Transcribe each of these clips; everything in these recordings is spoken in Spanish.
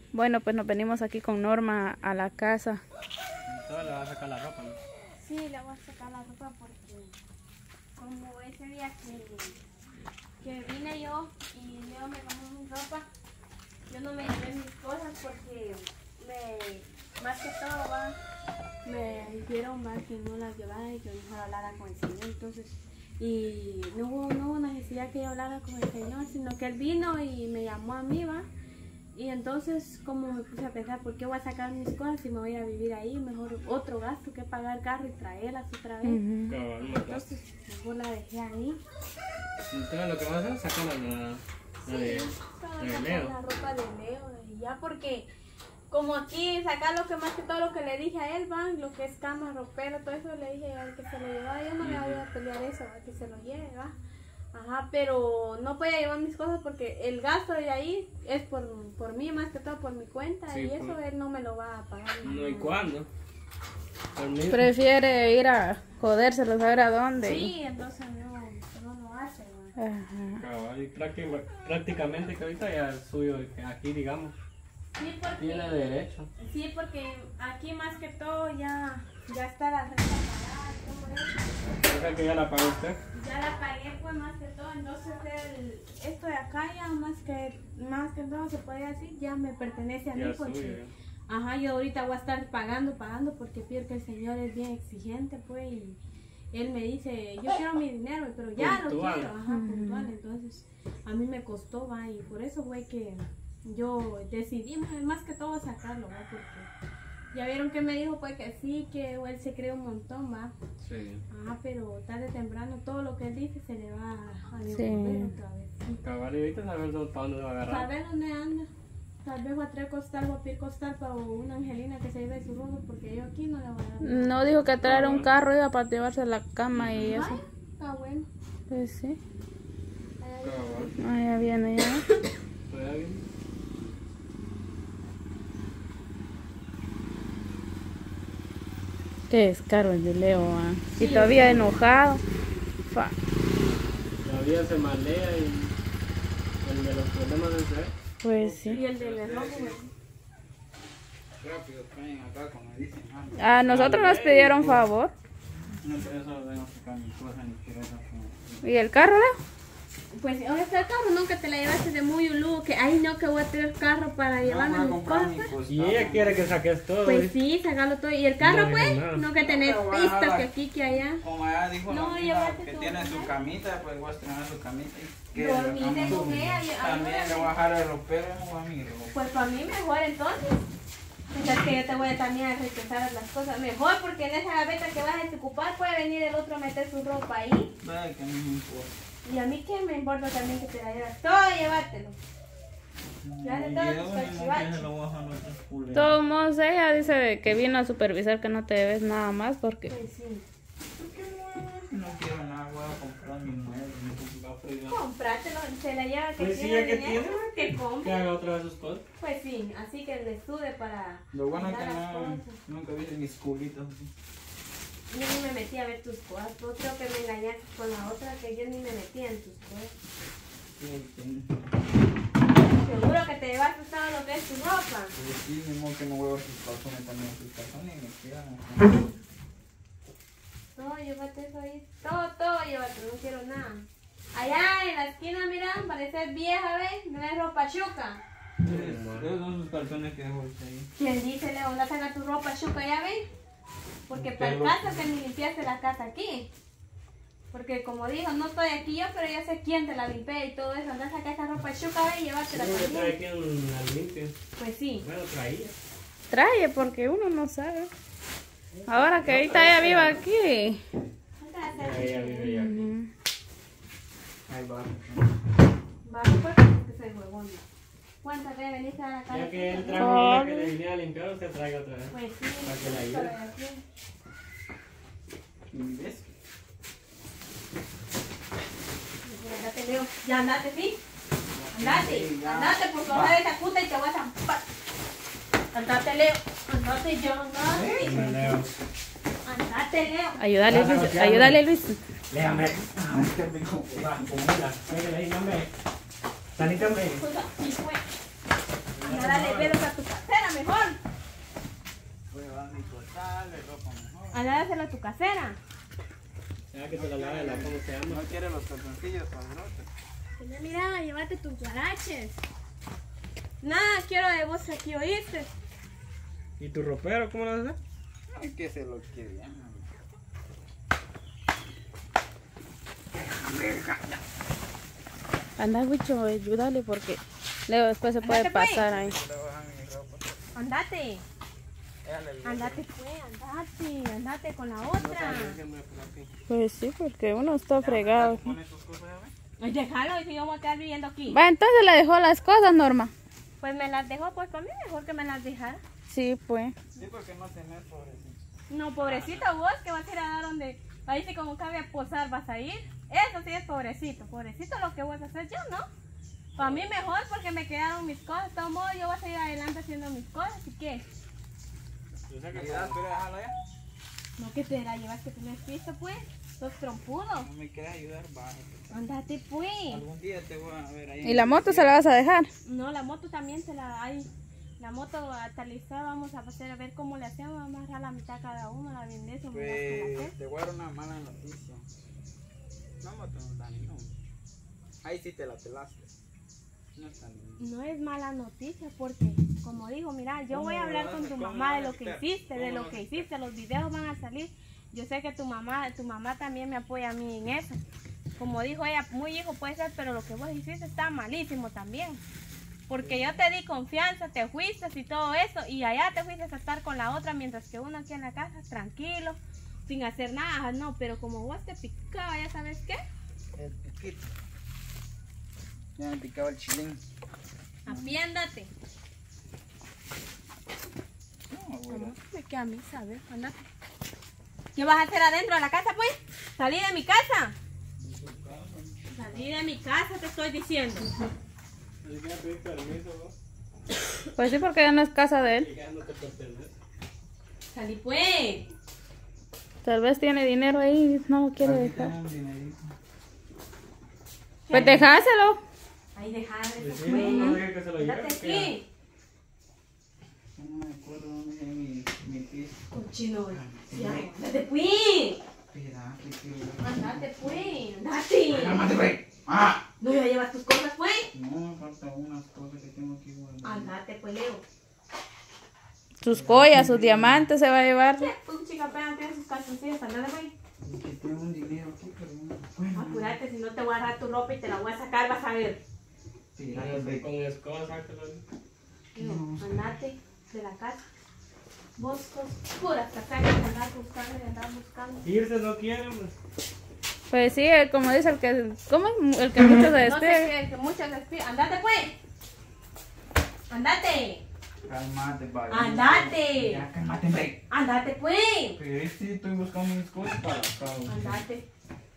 Bueno, pues nos venimos aquí con Norma a la casa. Entonces le va a sacar la ropa, ¿no? Sí, le voy a sacar la ropa porque como ese día que vine yo y Leo me tomó mi ropa, yo no me llevé mis cosas porque más que todo me dijeron que no las llevara y que mejor hablara con el Señor. Entonces, y no hubo necesidad que yo hablara con el Señor, sino que Él vino y me llamó a mí, ¿va? Y entonces, como me puse a pensar, ¿por qué voy a sacar mis cosas si me voy a vivir ahí? Mejor otro gasto que pagar el carro y traerlas otra vez. Entonces, mejor la dejé ahí. Entonces lo que vas a hacer, sacar la de Leo. La ropa de Leo y ya, porque como aquí sacar lo que más que todo lo que le dije a él, va, lo que es cama, ropero, todo eso le dije al que se lo llevaba. Yo no le voy a pelear eso, a que se lo lleve, va. Ajá, pero no podía llevar mis cosas porque el gasto de ahí es por mí, más que todo por mi cuenta, Sí, y eso él no me lo va a pagar. No, ¿y cuándo? Prefiere ir a jodérselo, saber a dónde. Sí, entonces no lo hace, ¿no? Ajá. Cabal, y prácticamente que ahorita ya es suyo, que aquí digamos, Sí, porque, tiene derecho. sí, porque aquí más que todo ya está la renta pagada, todo eso. O sea que ya la pagó usted. Ya la pagué pues más que todo, entonces esto de acá ya más que todo se puede decir, ya me pertenece a mí Ya es porque, suyo. ajá, yo ahorita voy a estar pagando porque pienso que el Señor es bien exigente pues y Él me dice, yo quiero mi dinero, pero ya Puntual. lo quiero, ajá, puntual, entonces a mí me costó, va, y por eso fue que yo decidí más que todo sacarlo, va, porque ya vieron que me dijo pues que sí, que él se cree un montón, va. Sí. Ajá, pero tarde o temprano todo lo que él dice se le va a devolver Sí. otra vez. Cabal, y ahorita saber para dónde va a agarrar. Saber dónde anda. Tal vez voy a traer costal, voy a pedir costal para una Angelina que se lleve su ropa porque yo aquí no le voy a dar. No dijo que traer un carro iba para llevarse a la cama y eso. Ay, está bueno. Pues sí. Cabal, Ah, ya viene ya. todavía bien. Qué descaro el de Leo, ah. Y todavía enojado. Fa. Todavía se malea y el de los problemas es él. Pues sí. Y el de rojo. Rápido traen acá, como dicen. A nosotros nos pidieron favor. No, pero eso vengo a sacar mis cosas ni quiero esas como... ¿Y el carro, Leo? Pues ahora está el carro, ¿no? Que te la llevaste de muy ulugo, que ay no, que voy a tener carro para llevarme mis cosas. Pues. Y ella quiere que saques todo. Pues sí, sacarlo todo. ¿Y el carro No, pues? no. No que tener No, pero pistas ojalá. que aquí, que allá. Como allá dijo No, la llévate amiga que todo tiene con su ella. camita, pues voy a estrenar su camita y que Dormite la cama con ella, también le voy a dejar el ropero a mí. Pues para mí mejor entonces. Entonces que yo te voy a también a rechazar las cosas. Mejor porque en esa gaveta que vas a desocupar puede venir el otro a meter su ropa ahí. Ay, que no me importa. Y a mí que me importa también que te la llevas todo, llévatelo. Llévate Y todo yo tus ni modo que se cachivaches. lo voy a dejar a otros De culeros. todos modos, ella dice que vino a supervisar que no te debes nada más porque... Pues sí. ¿Por qué no quiero nada? Voy a comprar mi mueble, mi café. Comprátelo, se la lleva que Pues sí, tiene ya que dinero, tiene, que que compre. haga otra de sus cosas. Pues sí, así que le sude para Lo bueno es que mandar las no, cosas. nunca viste mis culitos así. Yo ni me metí a ver tus cosas, tú creo que me engañaste con la otra que yo ni me metí en tus cosas. Seguro que te llevaste todo lo que es tu ropa. Pues sí, mi modo que no huevo sus calzones también, sus calzones y me quedan. Todo, llévate eso ahí. Todo, llévate, no quiero nada. Allá en la esquina, mira, pareces vieja, ¿ves? No es ropa chuca. Esos son sus calzones que dejó usted ahí. ¿Quién dice, Leo? ¿La saca tu ropa chuca, ya ves? Porque para el Pero- caso que ni limpiaste la casa aquí. Porque como dijo, no estoy aquí yo, pero yo sé quién te la limpié y todo eso. Andá a sacar esa ropa chuca, ¿ves? Y llevártela Yo trae también. aquí en la limpia. Pues sí. Bueno, traía. Trae porque uno no sabe. Ahora que ahorita ella vive aquí. Ella vive ya aquí. Ujú. Ahí va. Va, pues, que soy huevona. ¿Cuántas veces veniste a la casa? Ya que él trajo una que le viniera a limpiar, usted traiga otra vez. Pues sí. Para que la ayude. pero de aquí. ¿Y ves? Andate, Leo. Ya andate, ¿sí? Andate, Sí, ya. andate, porque vas a ver esa puta y te voy a zampar. Andate, Leo. Andate, yo, andate. Me leo. Andate, Leo. Ayúdale, Luis. Ayúdale, Luis. Léame. Ah, qué rico. Va, comida. Pégale ahí, hombre. Salite, hombre. Puta, y fue. Anda, dale pedos a tu casera mejor. Voy a llevar mi total, de ropa mejor. Anda, dáselo a tu casera. Ya que te la lave la, ¿cómo se llama? No quiere los calzoncillos, padrote. Mira, llévate tus guaraches. Nada, quiero de vos aquí, ¿oíste? ¿Y tu ropero cómo lo haces? Ay, que se lo quiere. Anda, Wicho, ayúdale porque luego después se puede Andate, pues. pasar ahí. Le bajan mi ropa. Andate. Déjale, Andate, pues, andate con la otra. Pues sí, porque uno está fregado. pone tus cosas, ya ves. Ay, déjalo, y si yo voy a quedar viviendo aquí. Va, entonces le dejó las cosas, Norma. Pues me las dejó, pues para mí mejor que me las dejara. Sí, pues. Sí, porque no tenés pobrecito. No, pobrecito vos, que vas a ir a dar donde, ahí sí como cabe a posar, vas a ir. Eso sí es pobrecito, pobrecito lo que vas a hacer yo, ¿no? Para mí mejor porque me quedaron mis cosas, de todo modo yo voy a seguir adelante haciendo mis cosas, ¿y qué? Cuidado, pero déjala ya. No, que te la llevas que tenés piso, pues, sos trompudo. No me quieres ayudar, bájate. Andate, pues. Algún día te voy a ver ahí. ¿Y la moto se la vas a dejar? No, la moto también se la hay. La moto atalizada vamos a hacer a ver cómo le hacemos, vamos a agarrar la mitad cada uno, la vendemos. Pues te voy a dar una mala noticia. No moto no da ni no. Ahí sí te la pelaste. No está ni. No es mala noticia porque, como digo, mira, yo voy a hablar con tu mamá de lo que hiciste, los videos van a salir. Yo sé que tu mamá también me apoya a mí en eso. Como dijo ella, muy hijo puede ser, pero lo que vos hiciste está malísimo también. Porque yo te di confianza, te fuiste y todo eso, y allá te fuiste a estar con la otra, mientras que uno aquí en la casa, tranquilo, sin hacer nada. No, pero como vos te picaba, ¿ya sabes qué? El piquito. Ya me picaba el chilín. Apiéndate. No, abuela. Me queda a mí saber, andate. ¿Qué vas a hacer adentro de la casa, pues? Salí de mi casa. Salí de mi casa, te estoy diciendo. Así que pedir permiso, ¿no? Pues sí, porque ya no es casa de él. Que ya no te pertenece. Salí, pues. Tal vez tiene dinero ahí y no lo quiere Aquí dejar. tengo un dinerito. Pues dejáselo. Ahí dejar Pues eso, sí, pues. no deje que se lo lleve. Andate que- aquí. No me acuerdo dónde es mi piso. Cochino. Andate, pues. Espérate, que... Andate, pues. Andate. ¡Cálmate, güey! ¡Ah! ¿No ya llevas tus cosas, pues? No, me faltan unas cosas que tengo aquí guardadas. Andate, pues, Leo. Sus joyas, sus diamantes se va a llevar. Pues, chica, apenas tienes sus calzoncillos. Andate, pues. Es que tengo un dinero aquí, pero no me acuerdo. Apúrate, si no te voy a agarrar tu ropa y te la voy a sacar, vas a ver. Espérate. Con escoba, sácalo. No, andate de la casa. Vos sos puras casacas de andar buscando. Irse no quieren, pues. Pues sí, como dice el que... ¿Cómo es? El que mucho se No sé despide. qué, que muchas despiden. Andate, pues. Andate. Cálmate, padre. Andate. Ya, cálmate, hombre. Andate, pues. Pero sí, estoy buscando mis cosas para acá. Andate.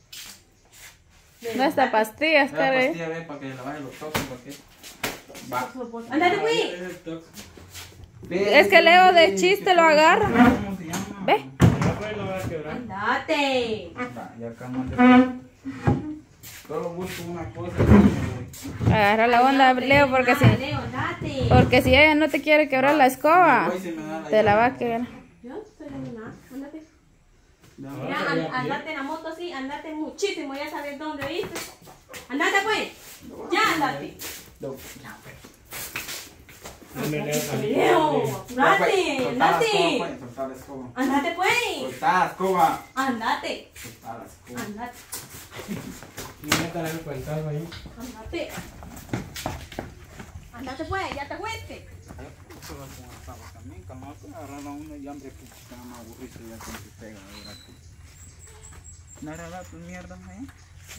No está pastillas, La cara. pastilla, ve, para que le baje los toques, porque... Va. Andate, pues. Es el tox. Es que Leo de chiste lo agarra. ¿Cómo se llama? Ve. Ya pues lo vas a quebrar. Andate. Va, ya cálmate. Solo busco una cosa y me voy. Agarra la onda, Leo, porque Leo, andate. porque si ella no te quiere quebrar la escoba, Me voy, se me da te la va a llave. quebrar. Yo no estoy haciendo nada. Andate. Ya, Ahora Mira, se ve a pie. andate en la moto así, andate muchísimo, ya sabes dónde viste. Andate, pues. Ya, andate. no, ya, pues. Dame, Leo, salí. Leo, Ya, andate, pues, soltá la andate. escoba, pues, soltá la escoba. Andate, pues. Soltá la escoba. Andate. Soltá la escoba. Andate. Y métale el cuentazo ahí. Andate. Andate, pues, ya te fuiste. Eso va con la sábana también, calmate, agarrar a uno y hambre que se llama aburrirse ya con tu pega, ¿verdad? ¿No era tus mierdas ahí?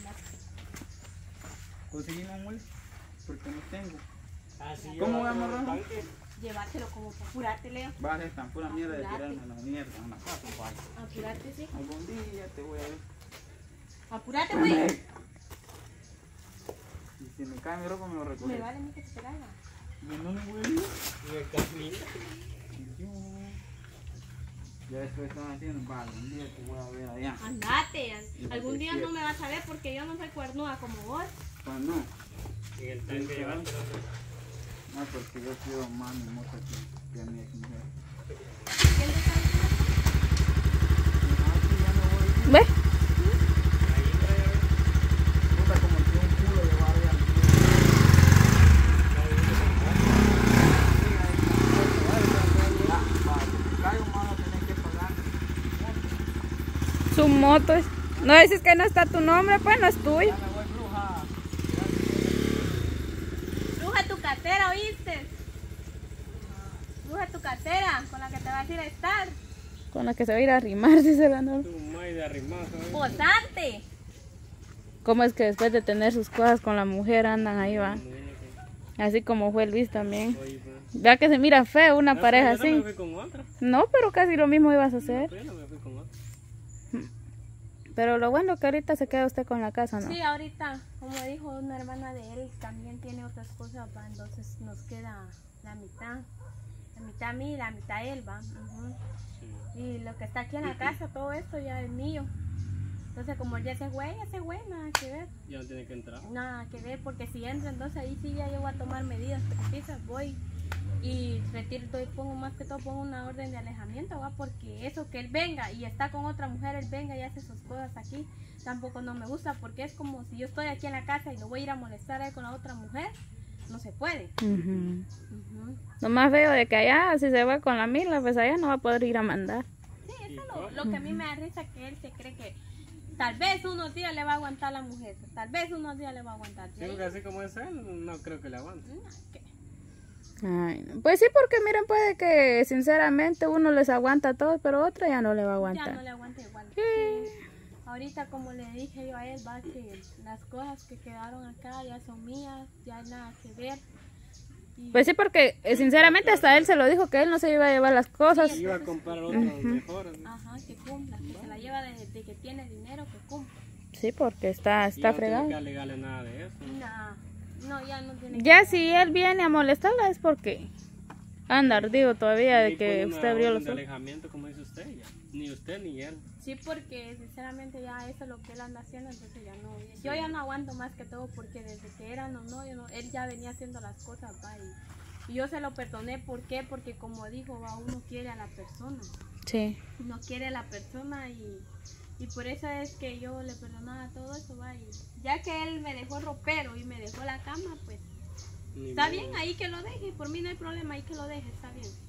Conseguí una mole, porque no tengo. Así ¿Cómo yo vamos, voy a Rafa? tanque. Llévatelo como para apurarte, Leo. Vas a ser tan pura mierda de tirarme la mierda en la casa, vaya. Apurarte, sí. Algún día te voy a ver. Apurate, pues. Y si me cae mi ropa me lo Me recoges. vale a mí que te caiga. ¿Y no me huele? Me camina. Ya después están haciendo, vale, un día te voy a ver allá. Andate. Algún día no me vas a ver porque yo no soy cuernuda como vos. Pues no. En el tanque llevándolo. No, porque yo quiero más mi moto que a mi ex mujer. ¿Quién te está diciendo? Aquí ya no voy. ¿Ve? Puta, como que un culo de barrio al caigo más a tener que pagar. Su moto es... No dices que no está tu nombre, pues no es tuyo. Ya me voy, bruja. Bruja tu cartera, ¿oíste? Bruja tu cartera con la que te vas a ir a estar. Con la que se va a ir a arrimar, dice la norma. Tu madre de arrimado, ¿sabes? Posarte. ¿Cómo es que después de tener sus cosas con la mujer andan ahí, va? Así como fue Luis también. Oye, pues. Vea que se mira feo una No, pareja yo no me así. fui con otra. No, pero casi lo mismo ibas a hacer. Yo no me fui con otra. Pero lo bueno es que ahorita se queda usted con la casa, ¿no? Sí, ahorita, como dijo una hermana de él, también tiene otras cosas, va, entonces nos queda la mitad. La mitad a mí y la mitad a él, va. Ujú. Y lo que está aquí en la casa, todo esto ya es mío. Entonces como ya se fue, nada que ver. Ya no tiene que entrar. Nada que ver, porque si entra, entonces ahí sí ya yo voy a tomar medidas precisas, voy y retiro, pongo más que todo, pongo una orden de alejamiento, va, porque eso que él venga y está con otra mujer, él venga y hace sus cosas aquí, tampoco no me gusta, porque es como si yo estoy aquí en la casa y lo voy a ir a molestar a él con la otra mujer, no se puede. Ujú. Ujú. Lo más feo de que allá, si se va con la Mila, pues allá no va a poder ir a mandar. Sí, eso es lo que a mí me da risa, que él se cree que tal vez unos días le va a aguantar la mujer, tal vez unos días le va a aguantar. Sí, porque así como es él, no creo que le aguante. Ay, no. Pues sí, porque miren, puede que sinceramente uno les aguanta todo, pero otra ya no le va a Ya aguantar. no le aguanta igual. Sí. Sí. Ahorita como le dije yo a él, va, que las cosas que quedaron acá ya son mías, ya nada que ver. Y Pues sí, porque sinceramente hasta él se lo dijo que él no se iba a llevar las cosas. Iba a comprar otros mejores. ¿no? ajá, que cumpla, que se la lleva de que tiene dinero, que cumpla. Sí, porque está Y ya no fregado. tiene que alegarle nada de eso. Nah, no, ya no tiene Ya que si él viene a molestarla es porque anda ardido todavía de Y que pone usted una abrió orden los de ojos. alejamiento, como dice usted, ya. Ni usted ni él. Sí, porque sinceramente ya eso es lo que él anda haciendo, entonces ya no. Yo ya no aguanto más que todo porque desde que eran los novios, no, él ya venía haciendo las cosas, va, y yo se lo perdoné, ¿por qué? Porque como dijo, va, uno quiere a la persona, Sí. uno quiere a la persona y por eso es que yo le perdonaba todo eso, va, y ya que él me dejó ropero y me dejó la cama, pues Ni está modo. bien, ahí que lo deje, por mí no hay problema, ahí que lo deje, está bien.